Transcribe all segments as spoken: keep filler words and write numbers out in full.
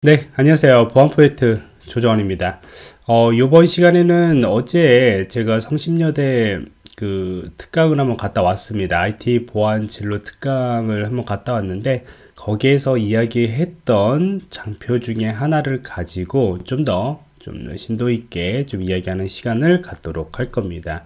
네, 안녕하세요. 보안 프로젝트 조정원입니다. 어, 이번 시간에는 어제 제가 성심여대 그 특강을 한번 갔다 왔습니다. 아이티 보안 진로 특강을 한번 갔다 왔는데, 거기에서 이야기했던 장표 중에 하나를 가지고 좀 더 좀 심도 있게 좀 이야기하는 시간을 갖도록 할 겁니다.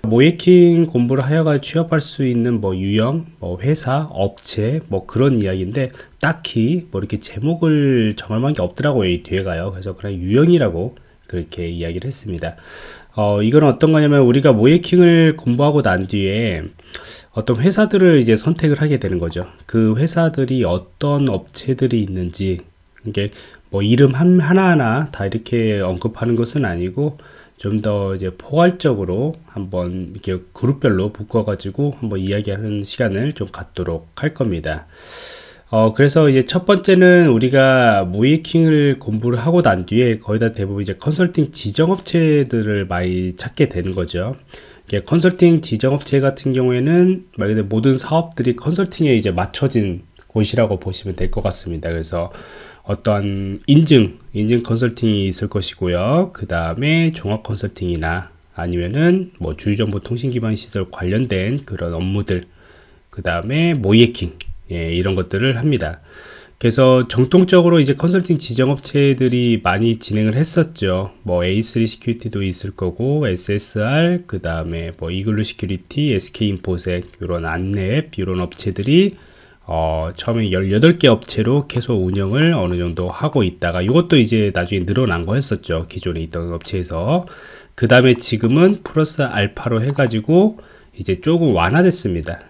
모이킹 공부를 하여가 취업할 수 있는 뭐 유형, 뭐 회사, 업체, 뭐 그런 이야기인데, 딱히 뭐 이렇게 제목을 정할 만한 게 없더라고요. 이 뒤에 가요. 그래서 그냥 유형이라고 그렇게 이야기를 했습니다. 어, 이건 어떤 거냐면, 우리가 모이킹을 공부하고 난 뒤에 어떤 회사들을 이제 선택을 하게 되는 거죠. 그 회사들이 어떤 업체들이 있는지, 이게 뭐 이름 한, 하나하나 다 이렇게 언급하는 것은 아니고, 좀 더 이제 포괄적으로 한번 이렇게 그룹별로 묶어가지고 한번 이야기하는 시간을 좀 갖도록 할 겁니다. 어, 그래서 이제 첫 번째는 우리가 모이킹을 공부를 하고 난 뒤에 거의 다 대부분 이제 컨설팅 지정업체들을 많이 찾게 되는 거죠. 이게 컨설팅 지정업체 같은 경우에는 말 그대로 모든 사업들이 컨설팅에 이제 맞춰진 곳이라고 보시면 될 것 같습니다. 그래서 어떤 인증, 인증 컨설팅이 있을 것이고요. 그 다음에 종합 컨설팅이나 아니면은 뭐 주유정보 통신기반 시설 관련된 그런 업무들, 그 다음에 모이킹, 예, 이런 것들을 합니다. 그래서 정통적으로 이제 컨설팅 지정업체들이 많이 진행을 했었죠. 뭐 에이 쓰리 시큐리티도 있을 거고, 에스에스알, 그 다음에 뭐 이글루 시큐리티, 에스케이인포색, 이런 안랩, 이런 업체들이 어, 처음에 열여덟 개 업체로 계속 운영을 어느 정도 하고 있다가, 이것도 이제 나중에 늘어난 거였었죠. 기존에 있던 업체에서. 그 다음에 지금은 플러스 알파로 해가지고 이제 조금 완화됐습니다.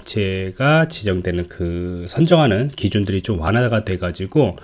지정업체가 지정되는 그 선정하는 기준들이 좀 완화가 돼가지고,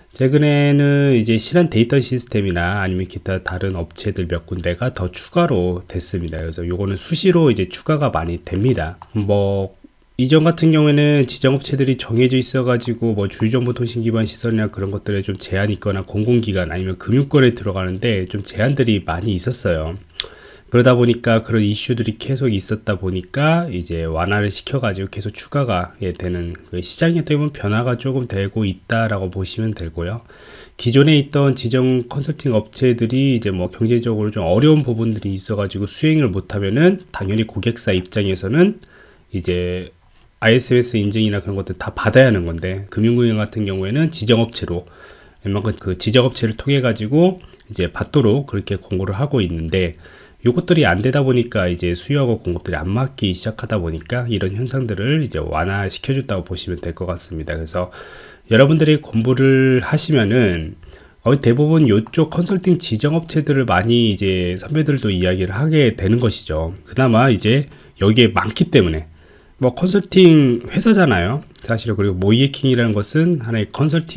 최근에는 이제 실한 데이터 시스템이나 아니면 기타 다른 업체들 몇 군데가 더 추가로 됐습니다. 그래서 요거는 수시로 이제 추가가 많이 됩니다. 뭐 이전 같은 경우에는 지정업체들이 정해져 있어가지고 뭐 주유정보통신기반 시설이나 그런 것들에 좀 제한이 있거나 공공기관 아니면 금융권에 들어가는데 좀 제한들이 많이 있었어요. 그러다 보니까 그런 이슈들이 계속 있었다 보니까 이제 완화를 시켜가지고 계속 추가가 되는, 그 시장에 어떻게 보면 변화가 조금 되고 있다라고 보시면 되고요. 기존에 있던 지정 컨설팅 업체들이 이제 뭐 경제적으로 좀 어려운 부분들이 있어가지고 수행을 못하면은 당연히 고객사 입장에서는 이제 아이에스엠에스 인증이나 그런 것들 다 받아야 하는 건데, 금융구형 같은 경우에는 지정업체로 웬만큼 그 지정업체를 통해 가지고 이제 받도록 그렇게 공고를 하고 있는데, 요것들이 안 되다 보니까 이제 수요하고 공급들이 안 맞기 시작하다 보니까 이런 현상들을 이제 완화시켜 줬다고 보시면 될 것 같습니다. 그래서 여러분들이 공부를 하시면은 거의 대부분 이쪽 컨설팅 지정업체들을 많이 이제 선배들도 이야기를 하게 되는 것이죠. 그나마 이제 여기에 많기 때문에, 뭐 컨설팅 회사잖아요 사실은. 그리고 모이에킹이라는 것은 하나의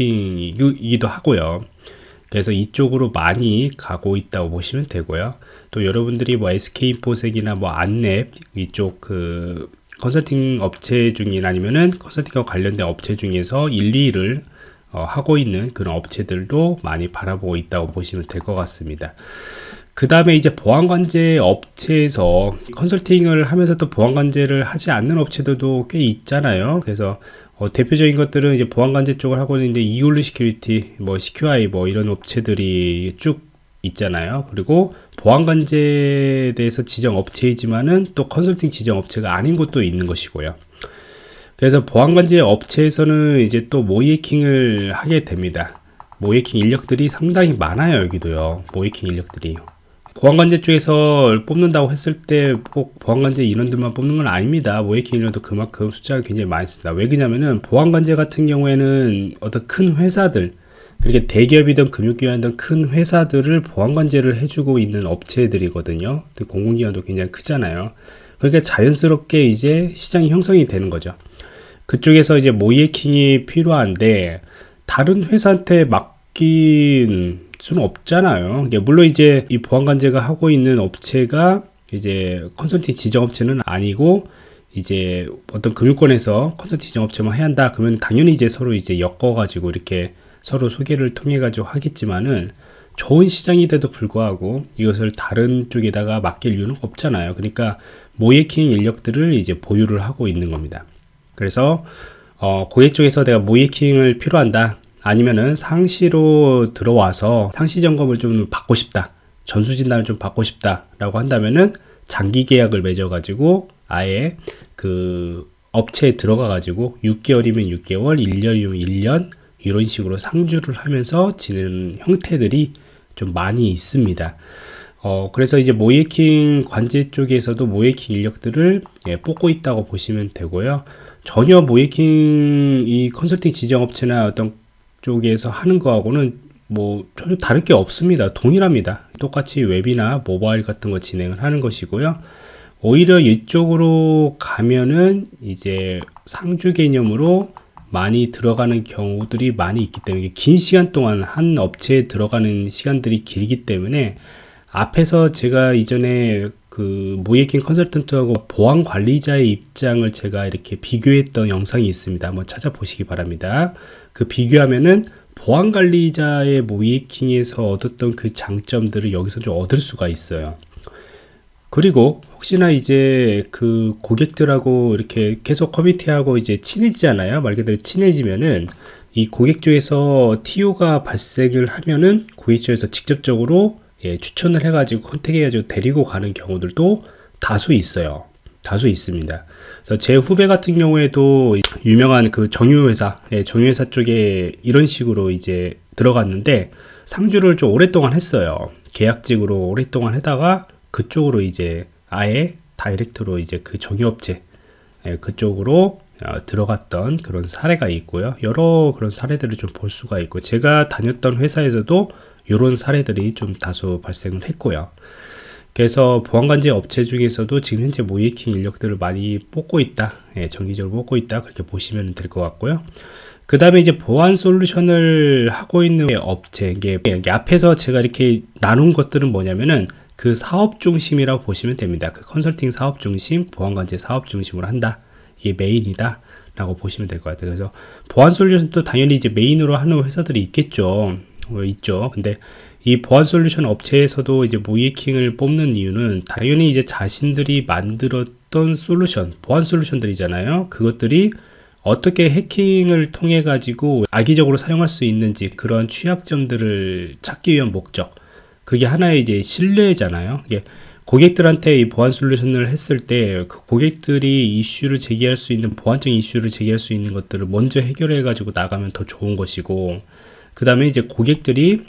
컨설팅이기도 하고요. 그래서 이쪽으로 많이 가고 있다고 보시면 되고요. 또 여러분들이 뭐 에스케이인포색이나 뭐 안랩 이쪽 그 컨설팅 업체 중이나 아니면은 컨설팅과 관련된 업체 중에서 일, 이 위를 어, 하고 있는 그런 업체들도 많이 바라보고 있다고 보시면 될 것 같습니다. 그 다음에 이제 보안관제 업체에서 컨설팅을 하면서 또 보안관제를 하지 않는 업체들도 꽤 있잖아요. 그래서 어, 대표적인 것들은 이제 보안관제 쪽을 하고 있는 이제 이글루 시큐리티, 뭐 씨큐아이 뭐 이런 업체들이 쭉 있잖아요. 그리고 보안관제에 대해서 지정 업체이지만은 또 컨설팅 지정 업체가 아닌 곳도 있는 것이고요. 그래서 보안관제 업체에서는 이제 또 모이에킹을 하게 됩니다. 모이에킹 인력들이 상당히 많아요. 여기도요. 모이에킹 인력들이. 보안관제 쪽에서 뽑는다고 했을 때 꼭 보안관제 인원들만 뽑는 건 아닙니다. 모이에킹 인원도 그만큼 숫자가 굉장히 많습니다. 왜 그러냐면은 보안관제 같은 경우에는 어떤 큰 회사들, 그렇게 대기업이든 금융기관이든 큰 회사들을 보안관제를 해주고 있는 업체들이거든요. 공공기관도 굉장히 크잖아요. 그러니까 자연스럽게 이제 시장이 형성이 되는 거죠. 그쪽에서 이제 모이에킹이 필요한데 다른 회사한테 맡긴 수는 없잖아요. 물론 이제 이 보안관제가 하고 있는 업체가 이제 컨설팅 지정업체는 아니고 이제 어떤 금융권에서 컨설팅 지정업체만 해야 한다 그러면 당연히 이제 서로 이제 엮어가지고 이렇게 서로 소개를 통해 가지고 하겠지만은, 좋은 시장인데도 불구하고 이것을 다른 쪽에다가 맡길 이유는 없잖아요. 그러니까 모이에킹 인력들을 이제 보유를 하고 있는 겁니다. 그래서 어, 고객 쪽에서 내가 모이에킹을 필요한다, 아니면은 상시로 들어와서 상시 점검을 좀 받고 싶다, 전수 진단을 좀 받고 싶다 라고 한다면은 장기 계약을 맺어 가지고 아예 그 업체에 들어가 가지고 육 개월이면 육 개월, 일 년이면 일 년 이런 식으로 상주를 하면서 지내는 형태들이 좀 많이 있습니다. 어, 그래서 이제 모이에킹 관제 쪽에서도 모이에킹 인력들을 예, 뽑고 있다고 보시면 되고요. 전혀 모이에킹 이 컨설팅 지정업체나 어떤 쪽에서 하는 거하고는 뭐 전혀 다를 게 없습니다. 동일합니다. 똑같이 웹이나 모바일 같은 거 진행을 하는 것이고요. 오히려 이쪽으로 가면은 이제 상주 개념으로 많이 들어가는 경우들이 많이 있기 때문에, 긴 시간 동안 한 업체에 들어가는 시간들이 길기 때문에, 앞에서 제가 이전에 그 모이에킹 컨설턴트하고 보안 관리자의 입장을 제가 이렇게 비교했던 영상이 있습니다. 한번 찾아보시기 바랍니다. 그 비교하면은 보안 관리자의 모이에킹에서 얻었던 그 장점들을 여기서 좀 얻을 수가 있어요. 그리고 혹시나 이제 그 고객들하고 이렇게 계속 커뮤니티하고 이제 친해지잖아요. 말 그대로 친해지면은 이 고객 쪽에서 티오가 발생을 하면은 고객 쪽에서 직접적으로 예, 추천을 해가지고 컨택해가지고 데리고 가는 경우들도 다수 있어요. 다수 있습니다. 그래서 제 후배 같은 경우에도 유명한 그 정유회사, 예, 정유회사 쪽에 이런 식으로 이제 들어갔는데 상주를 좀 오랫동안 했어요. 계약직으로 오랫동안 하다가 그쪽으로 이제 아예 다이렉트로 이제 그 정유업체 예, 그쪽으로 어, 들어갔던 그런 사례가 있고요. 여러 그런 사례들을 좀 볼 수가 있고, 제가 다녔던 회사에서도 이런 사례들이 좀 다수 발생을 했고요. 그래서 보안관제 업체 중에서도 지금 현재 모이에킹 인력들을 많이 뽑고 있다, 예, 정기적으로 뽑고 있다, 그렇게 보시면 될 것 같고요. 그 다음에 이제 보안 솔루션을 하고 있는 업체, 이게, 이게 앞에서 제가 이렇게 나눈 것들은 뭐냐면은 그 사업 중심이라고 보시면 됩니다. 그 컨설팅 사업 중심, 보안관제 사업 중심으로 한다, 이게 메인이다 라고 보시면 될 것 같아요. 그래서 보안 솔루션도 당연히 이제 메인으로 하는 회사들이 있겠죠. 뭐 있죠. 근데 이 보안 솔루션 업체에서도 이제 모이에킹을 뽑는 이유는 당연히 이제 자신들이 만들었던 솔루션, 보안 솔루션들이잖아요. 그것들이 어떻게 해킹을 통해 가지고 악의적으로 사용할 수 있는지, 그런 취약점들을 찾기 위한 목적, 그게 하나의 이제 신뢰잖아요. 이게 고객들한테 이 보안 솔루션을 했을 때 그 고객들이 이슈를 제기할 수 있는, 보안적 이슈를 제기할 수 있는 것들을 먼저 해결해 가지고 나가면 더 좋은 것이고, 그 다음에 이제 고객들이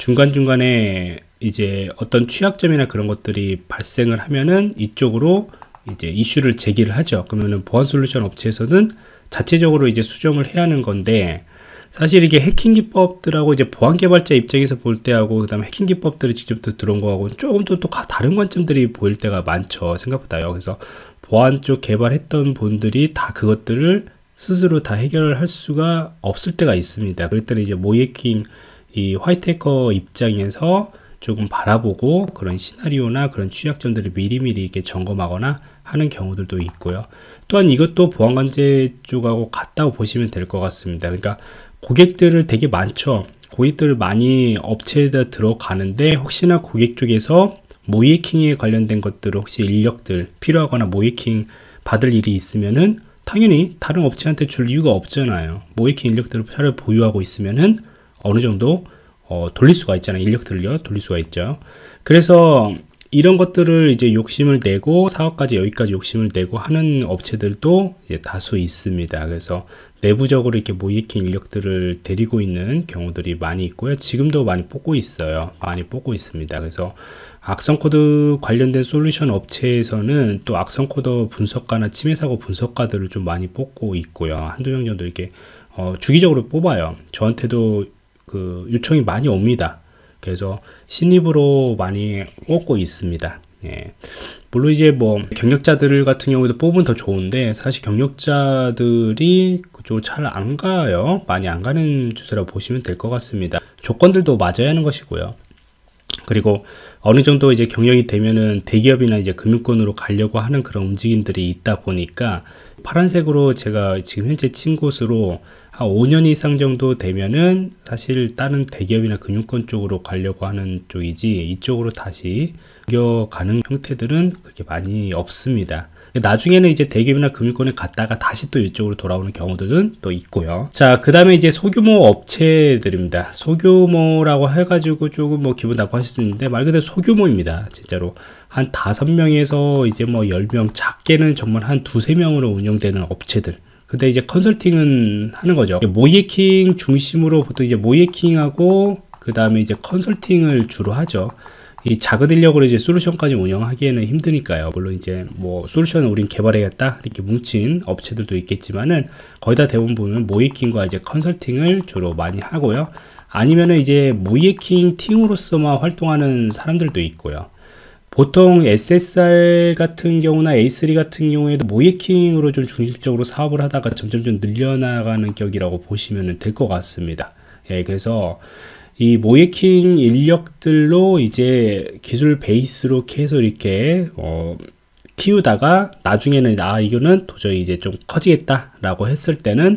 중간중간에 이제 어떤 취약점이나 그런 것들이 발생을 하면은 이쪽으로 이제 이슈를 제기를 하죠. 그러면은 보안 솔루션 업체에서는 자체적으로 이제 수정을 해야 하는 건데, 사실 이게 해킹 기법들하고 이제 보안 개발자 입장에서 볼 때하고, 그 다음에 해킹 기법들이 직접 들어온 거하고 조금 또, 또 다른 관점들이 보일 때가 많죠. 생각보다요. 그래서 보안 쪽 개발했던 분들이 다 그것들을 스스로 다 해결을 할 수가 없을 때가 있습니다. 그럴 때는 이제 모이에킹 이 화이트 해커 입장에서 조금 바라보고 그런 시나리오나 그런 취약점들을 미리미리 이렇게 점검하거나 하는 경우들도 있고요. 또한 이것도 보안관제 쪽하고 같다고 보시면 될 것 같습니다. 그러니까 고객들을 되게 많죠. 고객들을 많이 업체에다 들어가는데, 혹시나 고객 쪽에서 모이에킹에 관련된 것들 혹시 인력들 필요하거나 모이에킹 받을 일이 있으면은 당연히 다른 업체한테 줄 이유가 없잖아요. 모이에킹 인력들을 차라리 보유하고 있으면은 어느 정도 어, 돌릴 수가 있잖아요. 인력들을요, 돌릴 수가 있죠. 그래서 이런 것들을 이제 욕심을 내고 사업까지 여기까지 욕심을 내고 하는 업체들도 이제 다수 있습니다. 그래서 내부적으로 이렇게 모이에킹 인력들을 데리고 있는 경우들이 많이 있고요. 지금도 많이 뽑고 있어요. 많이 뽑고 있습니다. 그래서 악성 코드 관련된 솔루션 업체에서는 또 악성 코드 분석가나 침해 사고 분석가들을 좀 많이 뽑고 있고요. 한두 명 정도 이렇게 어, 주기적으로 뽑아요. 저한테도 그 요청이 많이 옵니다. 그래서 신입으로 많이 뽑고 있습니다. 예. 물론 이제 뭐 경력자들 같은 경우에도 뽑으면 더 좋은데, 사실 경력자들이 그쪽 잘 안 가요. 많이 안 가는 추세라고 보시면 될 것 같습니다. 조건들도 맞아야 하는 것이고요. 그리고 어느 정도 이제 경력이 되면은 대기업이나 이제 금융권으로 가려고 하는 그런 움직임들이 있다 보니까, 파란색으로 제가 지금 현재 친 곳으로 한 오 년 이상 정도 되면은 사실 다른 대기업이나 금융권 쪽으로 가려고 하는 쪽이지, 이쪽으로 다시 옮겨가는 형태들은 그렇게 많이 없습니다. 나중에는 이제 대기업이나 금융권에 갔다가 다시 또 이쪽으로 돌아오는 경우들은 또 있고요. 자, 그 다음에 이제 소규모 업체들입니다. 소규모라고 해가지고 조금 뭐 기분 나빠하실 수 있는데 말 그대로 소규모입니다. 진짜로 한 다섯 명에서 이제 뭐 열 명, 작게는 정말 한 두세 명으로 운영되는 업체들. 근데 이제 컨설팅은 하는 거죠. 모이에킹 중심으로 보통 이제 모이에킹하고 그 다음에 이제 컨설팅을 주로 하죠. 이 작은 인력으로 이제 솔루션까지 운영하기에는 힘드니까요. 물론 이제 뭐 솔루션을 우린 개발해야겠다 이렇게 뭉친 업체들도 있겠지만은 거의 다 대부분 보면 모이에킹과 이제 컨설팅을 주로 많이 하고요. 아니면은 이제 모이에킹 팀으로서만 활동하는 사람들도 있고요. 보통 에스에스알 같은 경우나 에이쓰리 같은 경우에도 모이에킹으로 좀 중심적으로 사업을 하다가 점점 좀 늘려나가는 격이라고 보시면 될 것 같습니다. 예, 그래서 이 모이에킹 인력들로 이제 기술 베이스로 계속 이렇게 어, 키우다가 나중에는 아 이거는 도저히 이제 좀 커지겠다 라고 했을 때는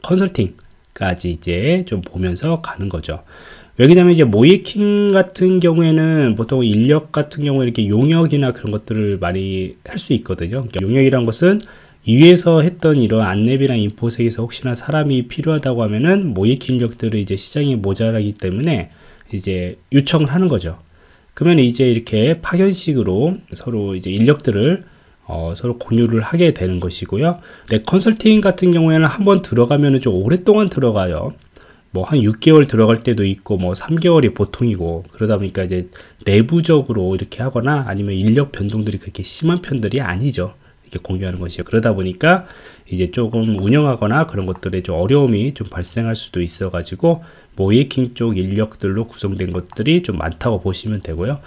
컨설팅까지 이제 좀 보면서 가는 거죠. 왜냐면 이제 모이에킹 같은 경우에는 보통 인력 같은 경우에 이렇게 용역이나 그런 것들을 많이 할 수 있거든요. 그러니까 용역이란 것은 위에서 했던 이런 안랩이나 인포색에서 혹시나 사람이 필요하다고 하면은 모이에킹 인력들을 이제 시장이 모자라기 때문에 이제 요청을 하는 거죠. 그러면 이제 이렇게 파견식으로 서로 이제 인력들을 어, 서로 공유를 하게 되는 것이고요. 네, 컨설팅 같은 경우에는 한번 들어가면은 좀 오랫동안 들어가요. 뭐 한 육 개월 들어갈 때도 있고 뭐 삼 개월이 보통이고 그러다 보니까 이제 내부적으로 이렇게 하거나 아니면 인력 변동들이 그렇게 심한 편들이 아니죠. 이렇게 공유하는 것이요. 그러다 보니까 이제 조금 운영하거나 그런 것들에 좀 어려움이 좀 발생할 수도 있어 가지고 모이에킹 쪽 인력들로 구성된 것들이 좀 많다고 보시면 되고요.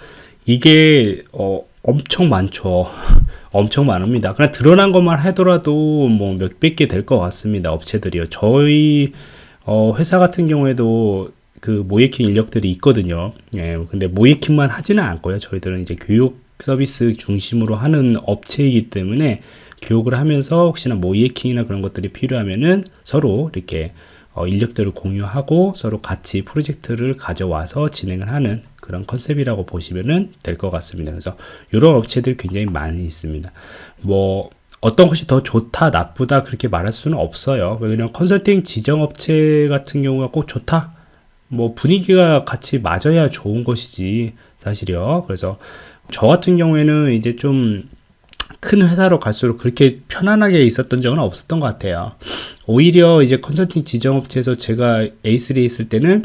이게 어, 엄청 많죠. 엄청 많습니다. 그냥 드러난 것만 하더라도 뭐 몇백 개 될 것 같습니다. 업체들이요. 저희 어, 회사 같은 경우에도 그 모이에킹 인력들이 있거든요. 예, 근데 모이에킹만 하지는 않고요. 저희들은 이제 교육 서비스 중심으로 하는 업체이기 때문에 교육을 하면서 혹시나 모이에킹이나 그런 것들이 필요하면은 서로 이렇게 어, 인력들을 공유하고 서로 같이 프로젝트를 가져와서 진행을 하는 그런 컨셉이라고 보시면 될 것 같습니다. 그래서 이런 업체들이 굉장히 많이 있습니다. 뭐 어떤 것이 더 좋다 나쁘다 그렇게 말할 수는 없어요. 왜냐면 컨설팅 지정업체 같은 경우가 꼭 좋다 뭐 분위기가 같이 맞아야 좋은 것이지 사실이요. 그래서 저 같은 경우에는 이제 좀 큰 회사로 갈수록 그렇게 편안하게 있었던 적은 없었던 것 같아요. 오히려 이제 컨설팅 지정업체에서 제가 에이쓰리에 있을 때는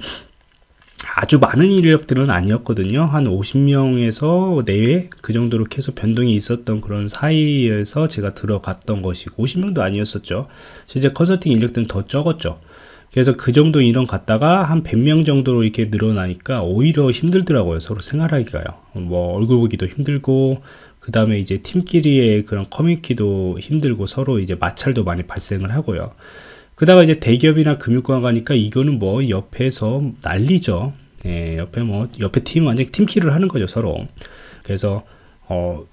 아주 많은 인력들은 아니었거든요. 한 오십 명에서 내외 그 정도로 계속 변동이 있었던 그런 사이에서 제가 들어갔던 것이고 오십 명도 아니었었죠. 실제 컨설팅 인력들은 더 적었죠. 그래서 그 정도 인원 갔다가 한 백 명 정도로 이렇게 늘어나니까 오히려 힘들더라고요. 서로 생활하기가요. 뭐 얼굴 보기도 힘들고 그 다음에 이제 팀끼리의 그런 커뮤니티도 힘들고 서로 이제 마찰도 많이 발생을 하고요. 그다가 이제 대기업이나 금융권 가니까 이거는 뭐 옆에서 난리죠. 예, 옆에 뭐 옆에 팀 완전 팀킬을 하는 거죠 서로. 그래서 어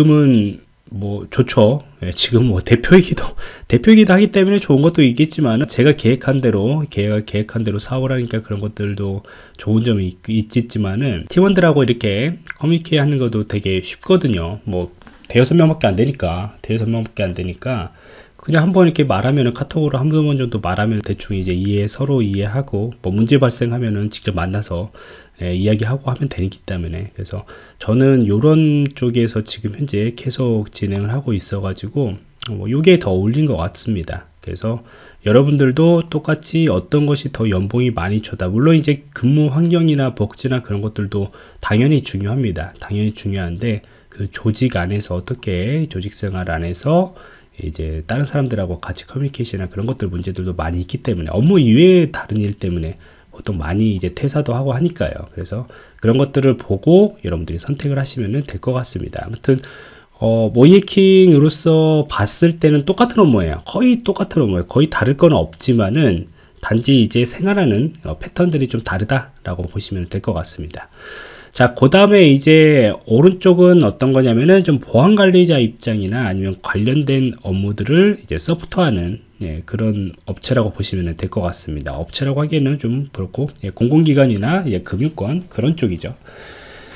지금은 뭐 좋죠. 예, 지금 뭐 대표이기도 대표이기도 하기 때문에 좋은 것도 있겠지만 제가 계획한 대로 계획 계획한 대로 사업을 하니까 그런 것들도 좋은 점이 있, 있겠지만은 팀원들하고 이렇게 커뮤니케이하는 것도 되게 쉽거든요. 뭐 대여섯 명밖에 안 되니까 대여섯 명밖에 안 되니까. 그냥 한번 이렇게 말하면은 카톡으로 한두 번 정도 말하면 대충 이제 이해 서로 이해하고 뭐 문제 발생하면은 직접 만나서 예, 이야기하고 하면 되기 때문에 그래서 저는 요런 쪽에서 지금 현재 계속 진행을 하고 있어 가지고 뭐 요게 더 어울린 것 같습니다. 그래서 여러분들도 똑같이 어떤 것이 더 연봉이 많이 좋다 물론 이제 근무 환경이나 복지나 그런 것들도 당연히 중요합니다. 당연히 중요한데 그 조직 안에서 어떻게 조직 생활 안에서 이제 다른 사람들하고 같이 커뮤니케이션이나 그런 것들 문제들도 많이 있기 때문에 업무 이외의 다른 일 때문에 보통 많이 이제 퇴사도 하고 하니까요. 그래서 그런 것들을 보고 여러분들이 선택을 하시면 될 것 같습니다. 아무튼 어, 모이에킹으로서 봤을 때는 똑같은 업무예요. 거의 똑같은 업무예요. 거의 다를 건 없지만은 단지 이제 생활하는 어, 패턴들이 좀 다르다라고 보시면 될 것 같습니다. 자, 그 다음에 이제 오른쪽은 어떤 거냐면은 좀 보안 관리자 입장이나 아니면 관련된 업무들을 이제 서포트하는 예, 그런 업체라고 보시면 될 것 같습니다. 업체라고 하기에는 좀 그렇고 예, 공공기관이나 예, 금융권 그런 쪽이죠.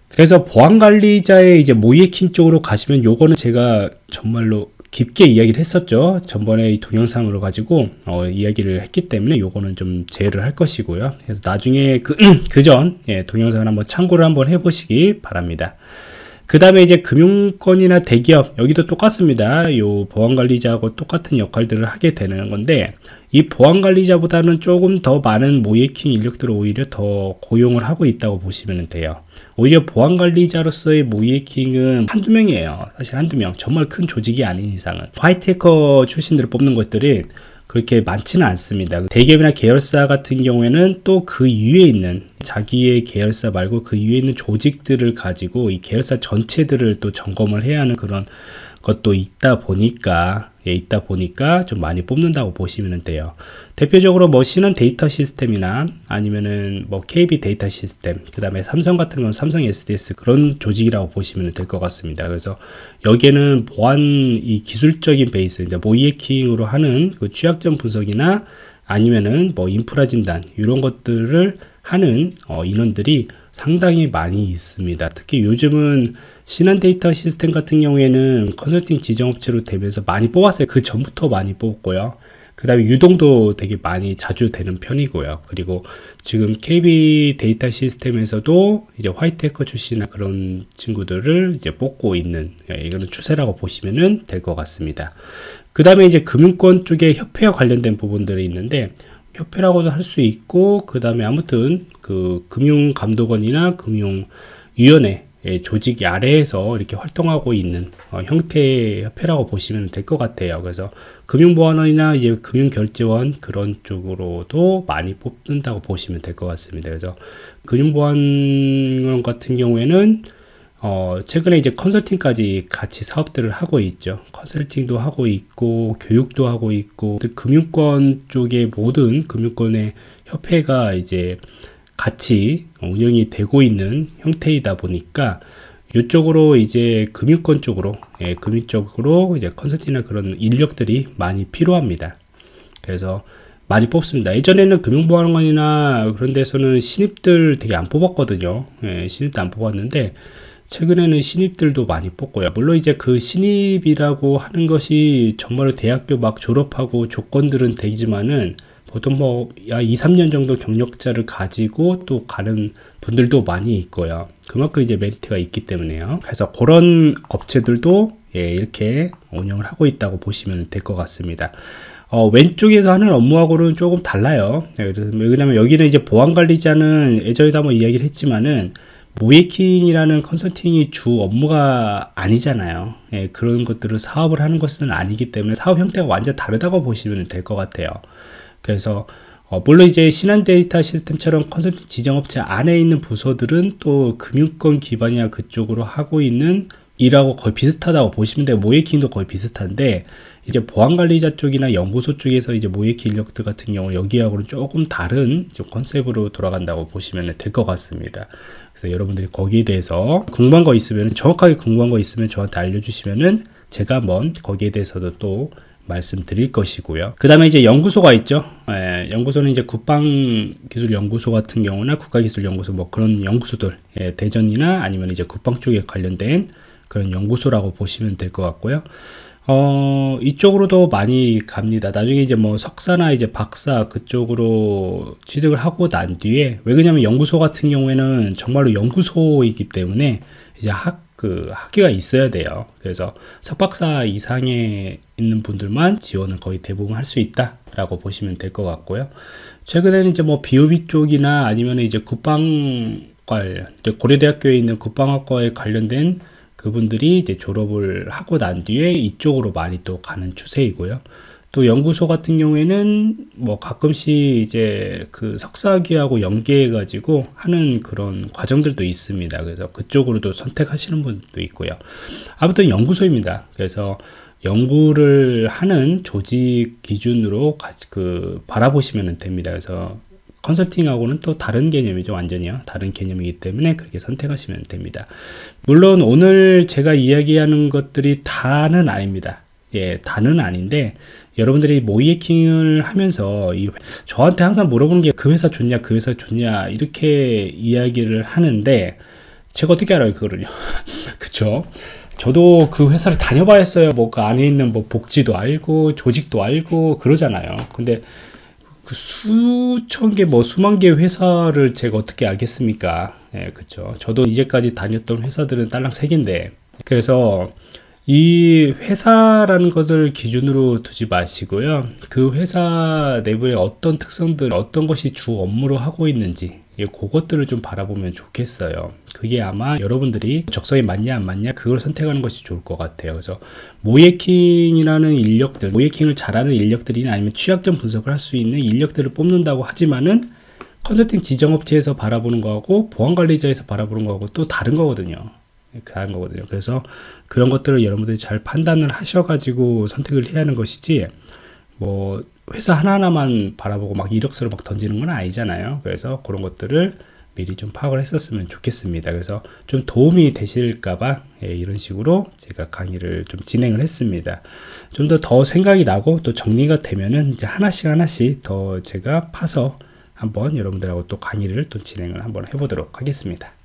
그래서 보안관리자의 이제 모이에킹 쪽으로 가시면 요거는 제가 정말로 깊게 이야기를 했었죠. 전번에 이 동영상으로 가지고 어, 이야기를 했기 때문에 요거는 좀 제외를 할 것이고요. 그래서 나중에 그, 그전 예, 동영상을 한번 참고를 한번 해보시기 바랍니다. 그 다음에 이제 금융권이나 대기업, 여기도 똑같습니다. 요 보안관리자하고 똑같은 역할들을 하게 되는 건데, 이 보안관리자보다는 조금 더 많은 모이에킹 인력들을 오히려 더 고용을 하고 있다고 보시면 돼요. 오히려 보안관리자로서의 모이에킹은 한두 명이에요. 사실 한두 명. 정말 큰 조직이 아닌 이상은. 화이트 해커 출신들을 뽑는 것들이 그렇게 많지는 않습니다. 대기업이나 계열사 같은 경우에는 또 그 위에 있는 자기의 계열사 말고 그 위에 있는 조직들을 가지고 이 계열사 전체들을 또 점검을 해야 하는 그런 것도 있다 보니까 예, 있다 보니까 좀 많이 뽑는다고 보시면 돼요. 대표적으로 뭐 신한 데이터 시스템이나 아니면은 뭐 케이비 데이터 시스템, 그 다음에 삼성 같은 경우는 삼성 에스디에스 그런 조직이라고 보시면 될 것 같습니다. 그래서 여기에는 보안 이 기술적인 베이스, 이제 모이에킹으로 하는 그 취약점 분석이나 아니면은 뭐 인프라 진단 이런 것들을 하는 어, 인원들이 상당히 많이 있습니다. 특히 요즘은 신한 데이터 시스템 같은 경우에는 컨설팅 지정업체로 되면서 많이 뽑았어요. 그 전부터 많이 뽑았고요. 그 다음에 유동도 되게 많이 자주 되는 편이고요. 그리고 지금 케이비 데이터 시스템에서도 이제 화이트 해커 출신이나 그런 친구들을 이제 뽑고 있는, 이거는 추세라고 보시면 될 것 같습니다. 그 다음에 이제 금융권 쪽에 협회와 관련된 부분들이 있는데, 협회라고도 할 수 있고, 그 다음에 아무튼 그 금융감독원이나 금융위원회 조직 아래에서 이렇게 활동하고 있는 어, 형태의 협회라고 보시면 될 것 같아요. 그래서 금융보안원이나 이제 금융결제원 그런 쪽으로도 많이 뽑는다고 보시면 될 것 같습니다. 그래서 금융보안원 같은 경우에는 어, 최근에 이제 컨설팅까지 같이 사업들을 하고 있죠. 컨설팅도 하고 있고, 교육도 하고 있고, 금융권 쪽의 모든 금융권의 협회가 이제 같이 운영이 되고 있는 형태이다 보니까 이쪽으로 이제 금융권 쪽으로, 예, 금융 쪽으로 이제 컨설팅이나 그런 인력들이 많이 필요합니다. 그래서 많이 뽑습니다. 예전에는 금융보안원이나 그런 데서는 신입들 되게 안 뽑았거든요. 예, 신입도 안 뽑았는데, 최근에는 신입들도 많이 뽑고요. 물론 이제 그 신입이라고 하는 것이 정말로 대학교 막 졸업하고 조건들은 되지만은 보통 뭐 이, 삼 년 정도 경력자를 가지고 또 가는 분들도 많이 있고요. 그만큼 이제 메리트가 있기 때문에요. 그래서 그런 업체들도 예, 이렇게 운영을 하고 있다고 보시면 될 것 같습니다. 어, 왼쪽에서 하는 업무하고는 조금 달라요. 예, 왜냐면 여기는 이제 보안관리자는 예전에도 한번 이야기를 했지만은 모이에킹이라는 컨설팅이 주 업무가 아니잖아요. 예, 그런 것들을 사업을 하는 것은 아니기 때문에 사업 형태가 완전 다르다고 보시면 될 것 같아요. 그래서 어, 물론 이제 신한 데이터 시스템처럼 컨설팅 지정업체 안에 있는 부서들은 또 금융권 기반이나 그쪽으로 하고 있는 일하고 거의 비슷하다고 보시면 돼요. 모이에킹도 거의 비슷한데 이제 보안관리자 쪽이나 연구소 쪽에서 이제 모이에킹 인력들 같은 경우는 여기하고는 조금 다른 컨셉으로 돌아간다고 보시면 될 것 같습니다. 그래서 여러분들이 거기에 대해서 궁금한 거 있으면, 정확하게 궁금한 거 있으면 저한테 알려주시면은 제가 한번 거기에 대해서도 또 말씀드릴 것이고요. 그 다음에 이제 연구소가 있죠. 예, 연구소는 이제 국방기술연구소 같은 경우나 국가기술연구소 뭐 그런 연구소들, 예, 대전이나 아니면 이제 국방 쪽에 관련된 그런 연구소라고 보시면 될 것 같고요. 어, 이쪽으로도 많이 갑니다. 나중에 이제 뭐 석사나 이제 박사 그쪽으로 취득을 하고 난 뒤에, 왜 그러냐면 연구소 같은 경우에는 정말로 연구소이기 때문에 이제 학, 그 학위가 있어야 돼요. 그래서 석박사 이상에 있는 분들만 지원을 거의 대부분 할 수 있다라고 보시면 될 것 같고요. 최근에는 이제 뭐 비오비 쪽이나 아니면 이제 국방과, 이제 고려대학교에 있는 국방학과에 관련된 그분들이 이제 졸업을 하고 난 뒤에 이쪽으로 많이 또 가는 추세이고요. 또 연구소 같은 경우에는 뭐 가끔씩 이제 그 석사학위하고 연계해 가지고 하는 그런 과정들도 있습니다. 그래서 그쪽으로도 선택하시는 분도 있고요. 아무튼 연구소입니다. 그래서 연구를 하는 조직 기준으로 그 바라보시면 됩니다. 그래서 컨설팅하고는 또 다른 개념이죠. 완전히요. 다른 개념이기 때문에 그렇게 선택하시면 됩니다. 물론 오늘 제가 이야기하는 것들이 다는 아닙니다. 예, 다는 아닌데 여러분들이 모이에킹을 하면서 이, 저한테 항상 물어보는 게 그 회사 좋냐, 그 회사 좋냐 이렇게 이야기를 하는데, 제가 어떻게 알아요, 그거를요? 그쵸? 저도 그 회사를 다녀봐야 했어요. 뭐 그 안에 있는 뭐 복지도 알고 조직도 알고 그러잖아요. 근데 그 수천 개, 뭐 수만 개 회사를 제가 어떻게 알겠습니까? 예, 그쵸. 저도 이제까지 다녔던 회사들은 딸랑 세 개인데, 그래서 이 회사라는 것을 기준으로 두지 마시고요. 그 회사 내부의 어떤 특성들, 어떤 것이 주 업무로 하고 있는지, 예, 그것들을 좀 바라보면 좋겠어요. 그게 아마 여러분들이 적성에 맞냐 안 맞냐 그걸 선택하는 것이 좋을 것 같아요. 그래서 모예킹이라는 인력들, 모예킹을 잘하는 인력들이나 아니면 취약점 분석을 할 수 있는 인력들을 뽑는다고 하지만은 컨설팅 지정업체에서 바라보는 거하고 보안관리자에서 바라보는 거하고 또 다른 거거든요. 다른 거거든요. 그래서 그런 것들을 여러분들이 잘 판단을 하셔가지고 선택을 해야 하는 것이지, 뭐 회사 하나하나만 바라보고 막 이력서를 막 던지는 건 아니잖아요. 그래서 그런 것들을 미리 좀 파악을 했었으면 좋겠습니다. 그래서 좀 도움이 되실까봐, 예, 이런 식으로 제가 강의를 좀 진행을 했습니다. 좀 더 더 생각이 나고 또 정리가 되면은 이제 하나씩 하나씩 더 제가 파서 한번 여러분들하고 또 강의를 또 진행을 한번 해보도록 하겠습니다.